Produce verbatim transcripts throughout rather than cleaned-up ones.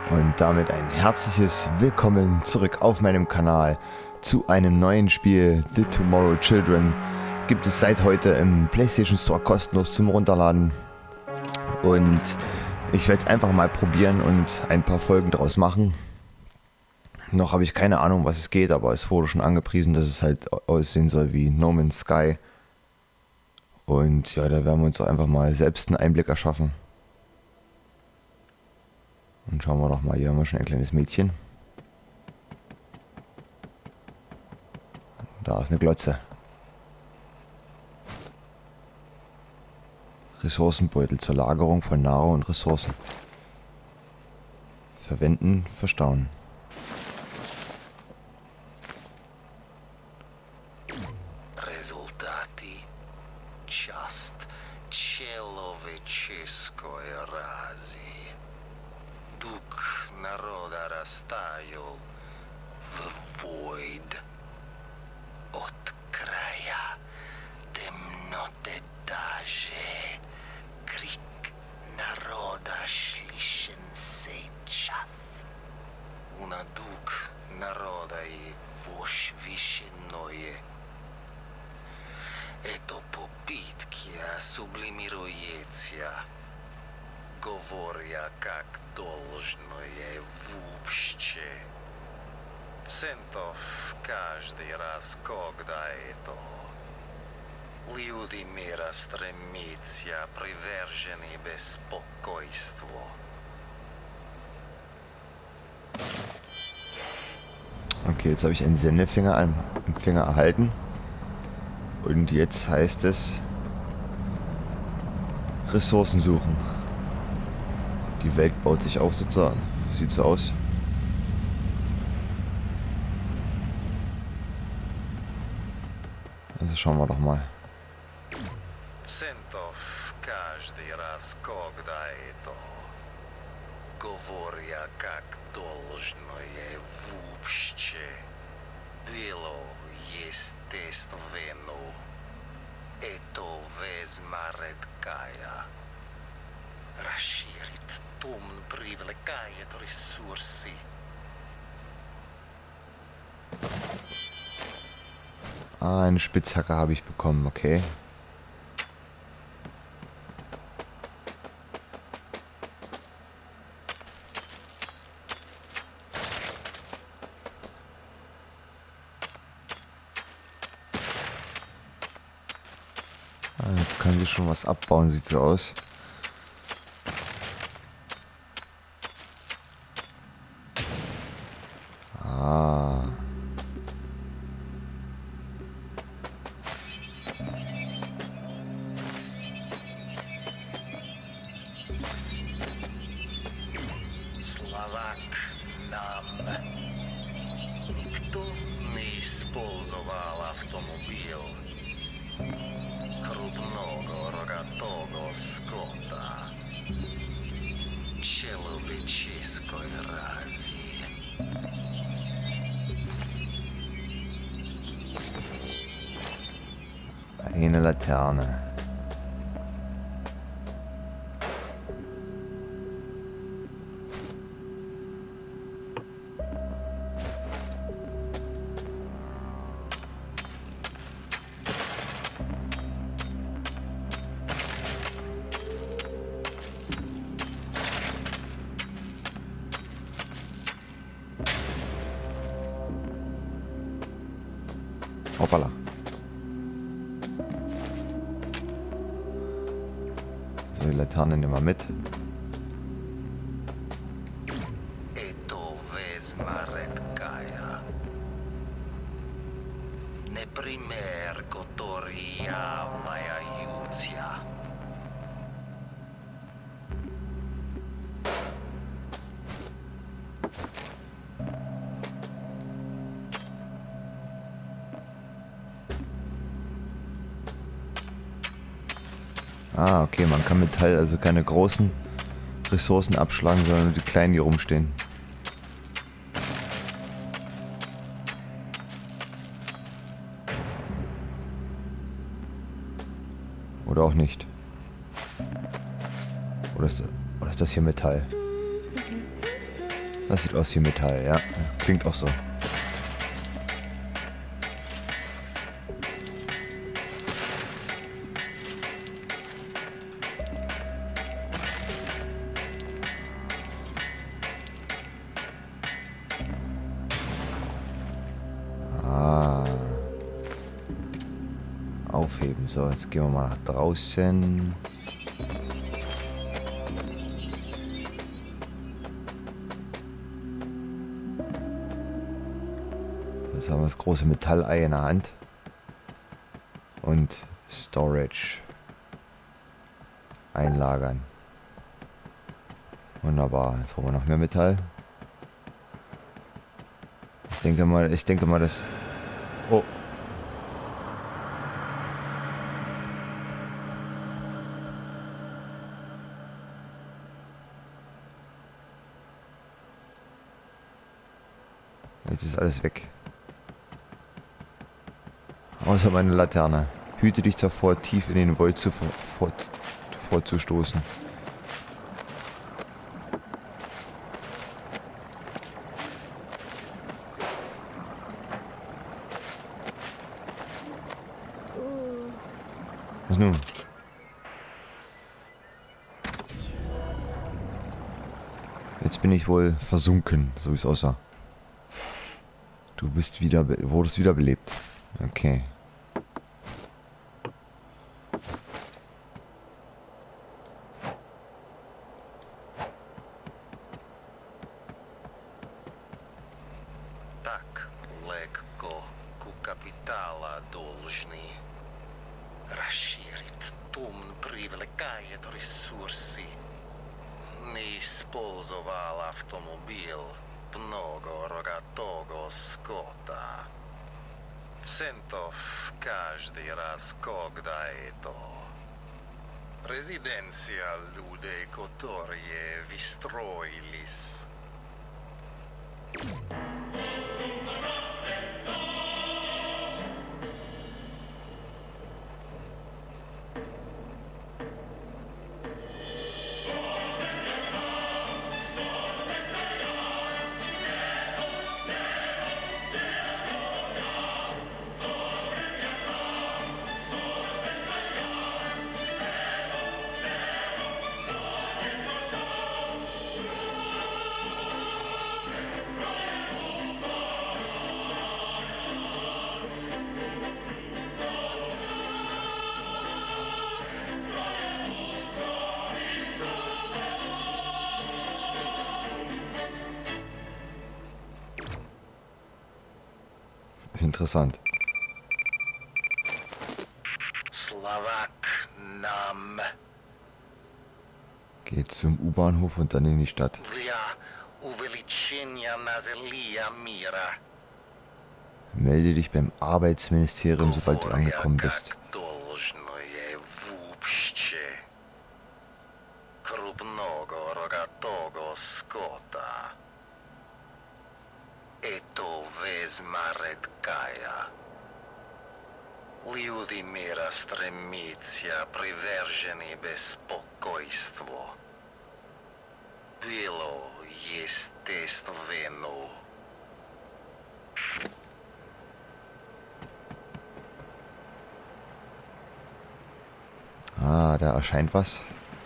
Und damit ein herzliches Willkommen zurück auf meinem Kanal zu einem neuen Spiel. The Tomorrow Children gibt es seit heute im PlayStation Store kostenlos zum Runterladen. Und ich werde es einfach mal probieren und ein paar Folgen daraus machen. Noch habe ich keine Ahnung, was es geht, aber es wurde schon angepriesen, dass es halt aussehen soll wie No Man's Sky. Und ja, da werden wir uns auch einfach mal selbst einen Einblick erschaffen. Und schauen wir doch mal, hier haben wir schon ein kleines Mädchen. Da ist eine Glotze. Ressourcenbeutel zur Lagerung von Nahrung und Ressourcen. Verwenden, verstauen. Результати част человеческой рази. Дух народа растаял в void. От края темноты даже крик народа слышен сейчас. Una дух народа и возвышенное. Это попытки сублимируется, говоря как должное вообще. Центов каждый раз, когда это люди мира стремятся, привержены беспокойству. Okay, jetzt habe ich einen Sendefinger am Empfänger erhalten. Und jetzt heißt es Ressourcen suchen. Die Welt baut sich auf sozusagen. Sieht so aus. Also schauen wir doch mal. Центов каждый раз, когда это говоря как должное вообще было естественно. Это весьма редкая. Расширит тум, привлекает ресурсы. Ah, eine Spitzhacke habe ich bekommen, okay. Ah, jetzt kann sie schon was abbauen, sieht so aus. Ah. Словак нам. Никто не использовал автомобиль. Крупного рогатого скота. Человеческой рази. Eine Laterne. Hoppala. So, die Laterne nehmen wir mit. Это весьма редкая. Например, который являются. Ah, okay, man kann Metall, also keine großen Ressourcen abschlagen, sondern nur die kleinen, die rumstehen. Oder auch nicht. Oder ist, oder ist das hier Metall? Das sieht aus wie Metall, ja. Klingt auch so. Ah. Aufheben. So, jetzt gehen wir mal nach draußen. Jetzt haben wir das große Metallei in der Hand. Und Storage. Einlagern. Wunderbar. Jetzt brauchen wir noch mehr Metall. Ich denke mal, ich denke mal, das... Oh. Jetzt ist alles weg. Außer meine Laterne. Hüte dich davor, tief in den Void zu vor, vor, vorzustoßen. Was nun? Jetzt bin ich wohl versunken, so wie es aussah. Du bist wieder, wurdest wiederbelebt. Okay. Так легко ку капитала должны расширить. Тумн привлекает ресурсы. Не использовал автомобиль. Много рогатого скота. Центов каждый раз, когда это резиденция людей, которые выстроились. Interessant. Slovak nam Geht zum U-Bahnhof und dann in die Stadt. для увеличения населения мира. Melde dich beim Arbeitsministerium, sobald du angekommen bist. Должное вообще. Крупного рогатого скота. Это весьма редкая. Люди мира стремятся, привержены беспокойству. Было естественно. Ah, da erscheint was.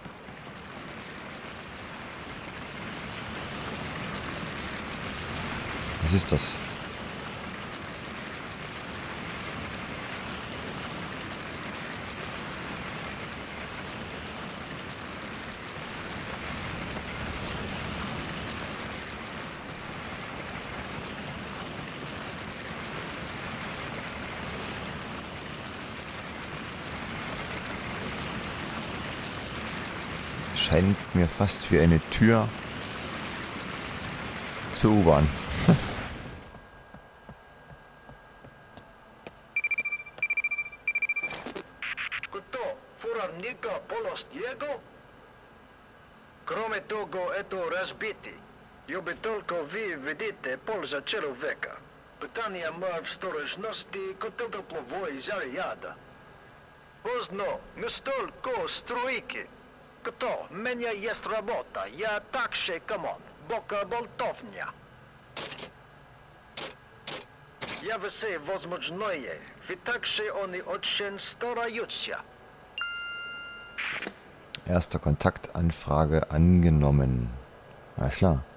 Was ist das? Scheint mir fast wie eine Tür zur U-Bahn. Кроме того, это разбитый. Я бы только вы видите польза человека. Питание в осторожности, котелоплавой заряда. Поздно, не столько стройки. Кто? У меня есть работа, я также команд. глубока болтовня. Я все возможное, витакше они очень стараются. Erster Kontaktanfrage angenommen. Alles klar.